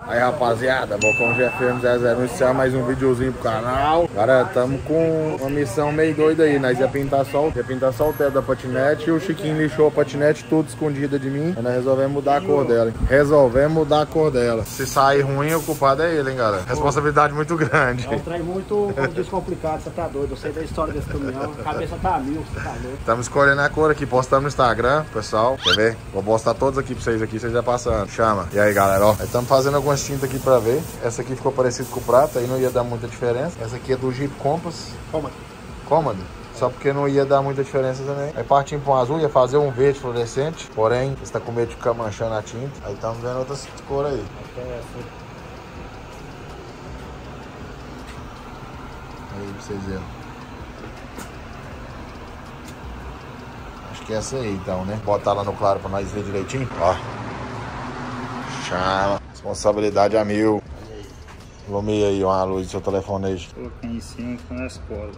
Aí, rapaziada, Balcão GFM001 iniciar mais um videozinho pro canal. Cara, tamo com uma missão meio doida aí. Nós ia pintar só o teto da patinete e o Chiquinho lixou a patinete tudo escondida de mim. Aí nós resolvemos mudar a cor dela, hein? Resolvemos mudar a cor dela. Se sair ruim, o culpado é ele, hein, galera? Responsabilidade muito grande. É um trem muito, como diz, complicado, você tá doido. Eu sei da história desse caminhão, a cabeça tá a mil, você tá louco. Estamos escolhendo a cor aqui, postamos no Instagram, pessoal. Quer ver? Vou postar todos aqui pra vocês aqui, vocês já passando. Chama. E aí, galera, ó. Estamos fazendo algumas tintas aqui pra ver. Essa aqui ficou parecida com o prata, aí não ia dar muita diferença. Essa aqui é do Jeep Compass. Cômodo. Só porque não ia dar muita diferença também. Aí partimos para um azul, ia fazer um verde fluorescente. Porém, você tá com medo de ficar manchando a tinta. Aí estamos vendo outras cores aí. Aí pra vocês verem. Acho que é essa aí então, né? Botar lá no claro pra nós ver direitinho. Ó. Chama. Responsabilidade a mil. Ilumina aí uma luz do seu telefone aí. Coloquei em cima com a escola.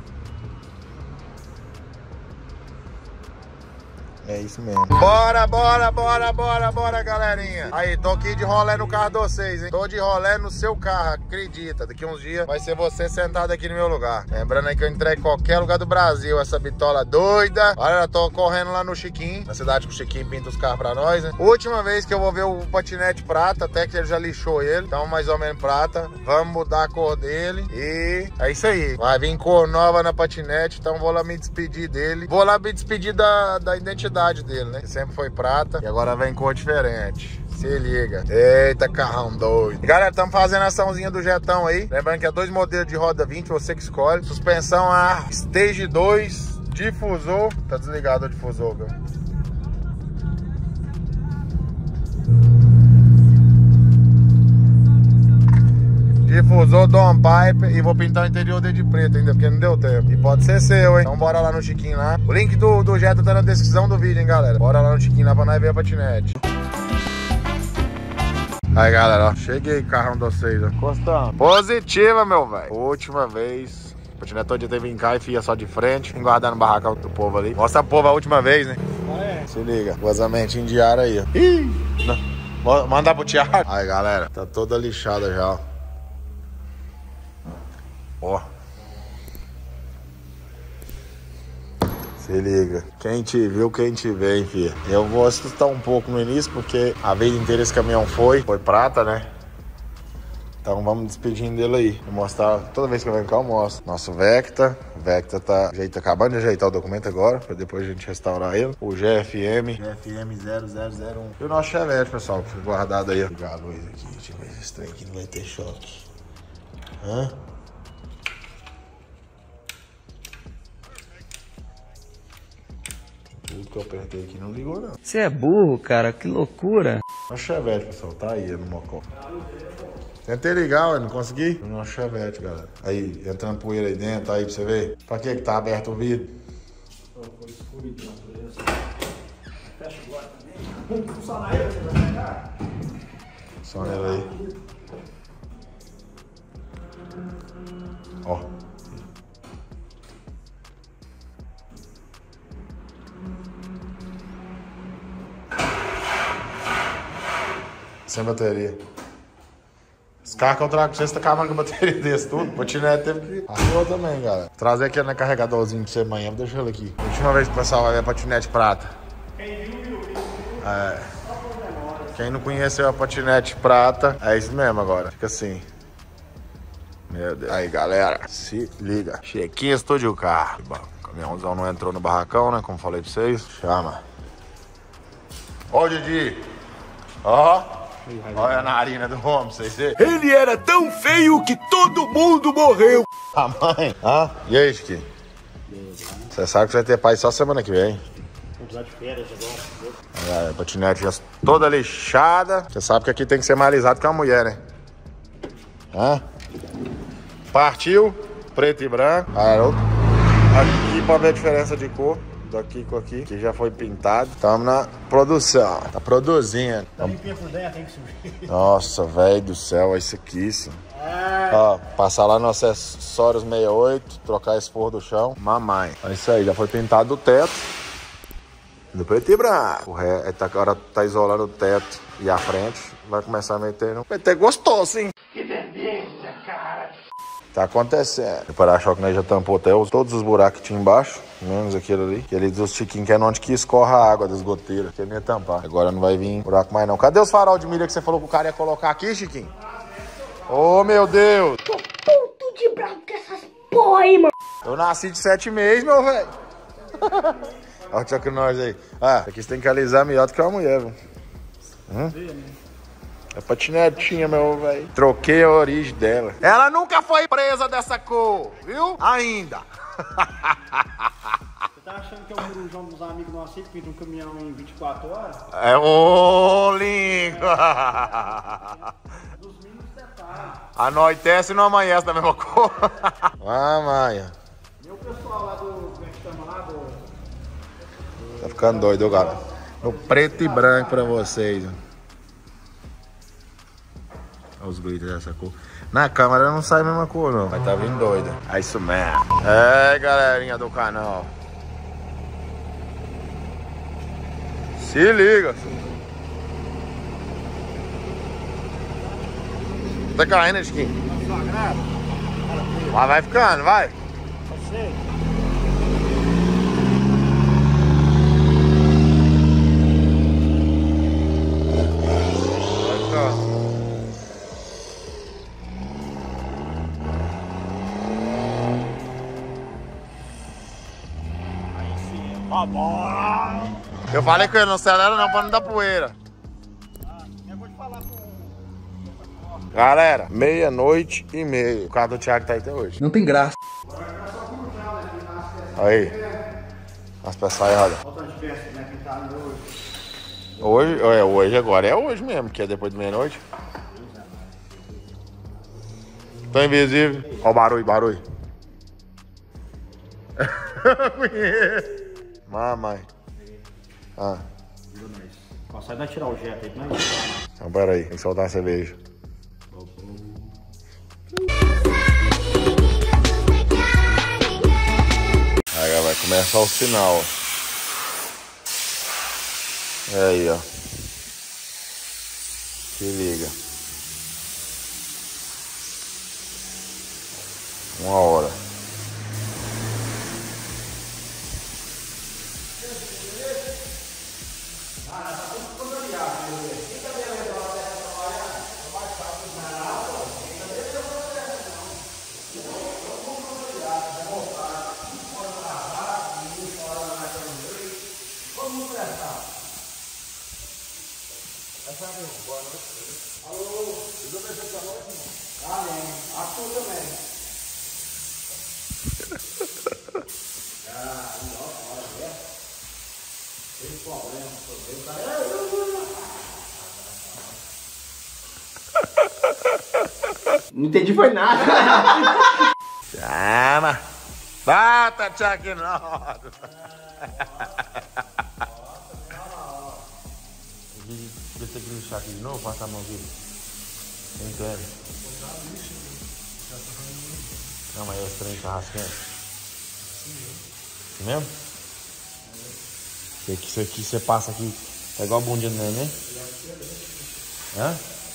É isso mesmo. Bora, galerinha. Aí, tô aqui de rolê no carro de vocês, hein? Tô de rolê no seu carro, acredita. Daqui uns dias vai ser você sentado aqui no meu lugar. Lembrando aí que eu entrego em qualquer lugar do Brasil essa bitola doida. Olha, eu tô correndo lá no Chiquinho, na cidade que o Chiquinho pinta os carros pra nós, né? Última vez que eu vou ver o patinete prata, até que ele já lixou ele. Então, mais ou menos prata. Vamos mudar a cor dele. E é isso aí. Vai vir cor nova na patinete, então vou lá me despedir dele. Vou lá me despedir da identidade dele, né? Que sempre foi prata e agora vem cor diferente. Se liga. Eita, carrão doido. Galera, estamos fazendo a açãozinha do jetão aí. Lembrando que é 2 modelos de roda 20, você que escolhe. Suspensão a Stage 2, difusor. Tá desligado o difusor, cara. Difusor, downpipe e vou pintar o interior dele de preto ainda, porque não deu tempo. E pode ser seu, hein? Então bora lá no Chiquinho lá. O link do Jetta tá na descrição do vídeo, hein, galera? Bora lá no Chiquinho lá pra nós ver a patinete. Aí, galera, ó. Cheguei, carrão de vocês, ó. Encostando. Positiva, meu velho. Última vez. O patinete todo dia teve em cá e fia só de frente. Vim guardar no barracão do povo ali. Mostra pro povo a última vez, né? Se liga. Vazamentinho de ar aí, ó. Ih! Mandar pro Thiago. Aí, galera. Tá toda lixada já, ó. Ó. Se liga. Quem te viu, quem te vê, hein, filha. Eu vou assustar um pouco no início, porque a vida inteira esse caminhão foi prata, né? Então vamos despedindo dele aí. Vou mostrar, toda vez que eu venho cá eu mostro. Nosso Vecta. O Vecta tá acabando de ajeitar o documento agora, pra depois a gente restaurar ele. O GFM 0001. E o nosso Chevette, pessoal, que foi guardado aí. Vou ligar a luz aqui, deixa eu ver se esse trem aqui não vai ter choque. Hã? Tudo que eu apertei aqui não ligou, não. Você é burro, cara, que loucura. O Chevette, pessoal, tá aí no mocó. Tentei ligar, ué, não consegui. No Chevette, galera. Aí, entrando poeira aí dentro, aí pra você ver. Pra que tá aberto o vidro? Foi escuro de natureza. Fecha agora também. Só na ele, você vai pegar? Só nela aí. Ó. Sem bateria. Esse carro que eu trago pra você tá acabando com a bateria desse tudo. O patinete teve que... Arriou também, galera. Trazer aqui no carregadorzinho pra você amanhã. Vou deixar ele aqui. Última vez que o pessoal vai ver a patinete prata. É. Quem não conheceu a patinete prata, é isso mesmo agora. Fica assim. Meu Deus. Aí, galera, se liga. Chequinho Estúdio Carro. Bom, o caminhãozão não entrou no barracão, né? Como falei pra vocês. Chama. Ó, Didi. Ó. Olha a narina do homem, vocês verem. Ele era tão feio que todo mundo morreu. A mãe. Ah, e aí, Chiquinho? Você sabe que você vai ter pai só semana que vem. Vamos usar de férias agora. A patinete já toda lixada. Você sabe que aqui tem que ser mais alisado que uma mulher, né? Hã? Partiu, preto e branco. Aqui pra ver a diferença de cor. Daqui com aqui, que já foi pintado. Estamos na produção. Tá produzindo. Tá limpinha por dentro, tem que subir. Nossa, velho do céu, é isso aqui, sim. Ó, passar lá no acessórios 68, trocar esse forro do chão. Mamãe. É isso aí, já foi pintado o teto. No preto e branco. Agora tá isolando o teto e a frente. Vai começar a meter no PT gostoso, hein? Que delícia, cara. Tá acontecendo. O para-choque, né, já tampou até todos os buracos que tinha embaixo. Menos aquele ali. Aquele dos Chiquinhos, que é onde que escorra a água das goteiras. Que é minha tampar. Agora não vai vir buraco mais não. Cadê os farol de milha que você falou que o cara ia colocar aqui, Chiquinho? Ô, meu Deus. Tô puto de bravo com essas porra aí, mano. Eu nasci de 7 meses, meu velho. Olha o choque nós aí. Ah, isso aqui você tem que alisar melhor do que uma mulher, viu? É patinetinha, meu velho. Troquei a origem dela. Ela nunca foi presa dessa cor, viu? Ainda. Você tá achando que é o Murujão dos amigos nossos aí que pinta um caminhão em 24 horas? É ô, lindo. Dos mínimos detalhes. Anoitece e não amanhece da mesma cor. Ah, Maia. Meu pessoal lá do... Como é que chama lá? Tá ficando doido, cara. No preto e branco pra vocês. Olha os glitters dessa cor. Na câmera não sai a mesma cor, não. Mas tá vindo doida. É isso mesmo. É, galerinha do canal. Se liga. Tá caindo, Chiquinho? Mas vai ficando, vai. Sei. Vai ficando. Eu falei que ele não acelera não pra não dar poeira. Eu vou te falar com... Galera, 00:30. O carro do Thiago tá aí até hoje. Não tem graça. Aí. As peças erradas. Olha o tanto de peça que vai pintar hoje. Hoje agora é hoje mesmo, que é depois de meia-noite. Tô invisível. Ó o barulho. Mamãe. Ah. Sai vai tirar o jet aí, não é? Então pera aí, tem que soltar a cerveja. Aí vai começar o sinal, ó. É aí, ó. Se liga. 1 hora. Não entendi foi nada. Chama! Bata, Chuck Norris! Deixa aqui no chat de novo, passa a mão aqui. Não entende? Não, mas esse trem tá rascando. Assim mesmo? Isso aqui você passa aqui, é igual a bundinha do neném? Hã?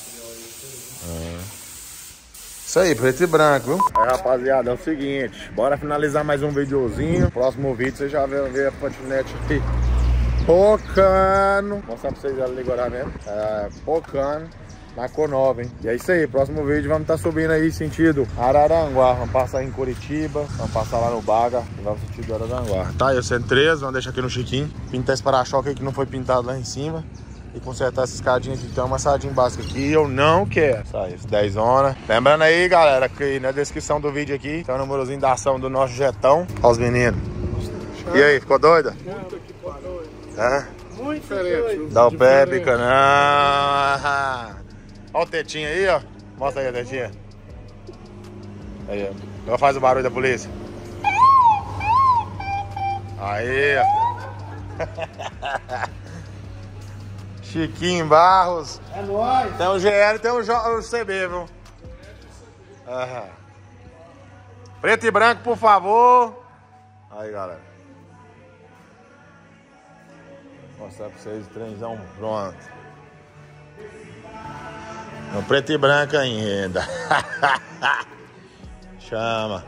Isso aí, preto e branco, viu? Aí, rapaziada, é o seguinte, bora finalizar mais um videozinho. Próximo vídeo você já vai ver a patinete aqui pocando. Vou mostrar pra vocês ela agora mesmo. Pocando na cor nova, hein? E é isso aí, próximo vídeo vamos estar subindo aí sentido Araranguá. Vamos passar em Curitiba, vamos passar lá no Baga e vamos sentido Araranguá. Tá aí o 113, vamos deixar aqui no Chiquinho. Pintar esse para-choque aí que não foi pintado lá em cima. E consertar essa escadinha aqui, tem uma massadinha básica aqui, eu não quero. Sai, 10 horas. Lembrando aí, galera, que na descrição do vídeo aqui tem o númerozinho da ação do nosso jetão. Olha os meninos. E aí, ficou doida? É? Muito diferente. Dá o pé, bica, não. Olha o tetinho aí, ó. Mostra aí a tetinha. Aí, ó. Agora faz o barulho da polícia. Aí, ó. Chiquinho Barros. É nóis. Tem o GL e tem o CB, viu? Aham. Preto e branco, por favor. Aí, galera. Vou mostrar pra vocês o trenzão pronto. No preto e branco ainda. Chama.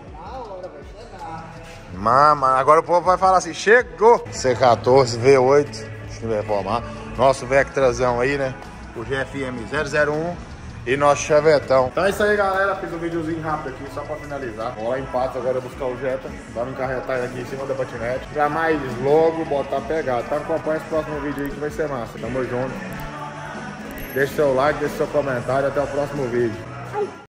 Mama, agora o povo vai falar assim, chegou! C14 V8, acho que vai reformar. Nosso Vectrazão aí, né? O GFM 001 e nosso Chevetão. Então é isso aí, galera. Fiz um videozinho rápido aqui, só pra finalizar. Vou lá em Patos agora buscar o Jetta. Vamos encarretar ele aqui em cima da patinete. Pra mais logo botar pegada. Então acompanha esse próximo vídeo aí que vai ser massa. Tamo junto. Deixa seu like, deixa seu comentário. Até o próximo vídeo.